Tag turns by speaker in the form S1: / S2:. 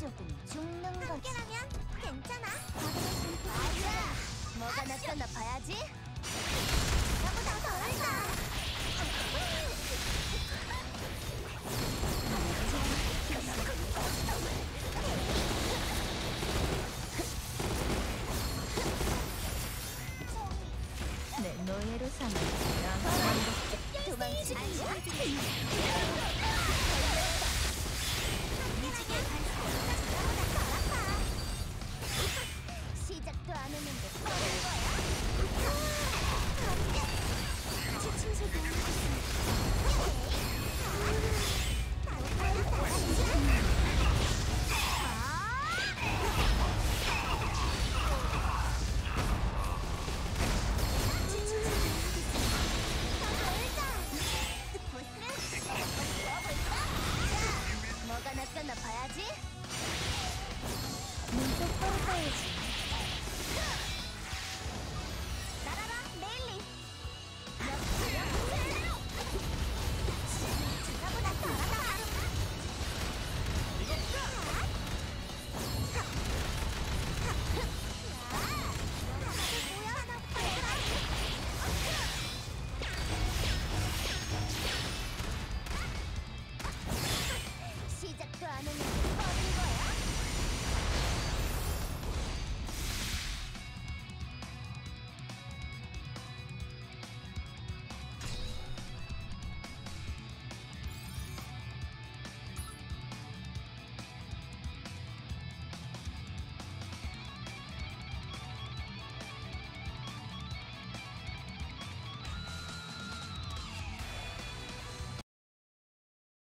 S1: 조금 죽는 거지.
S2: 함께라면 괜찮아.
S1: 아야! 뭐가 나타나 봐야지.
S2: 나보다 덜한다.
S1: 내 노예로 삼아 난 도망치지 않아. 시작도 안 했는데 뻔한 거야? 지친 소리 안 하겠어.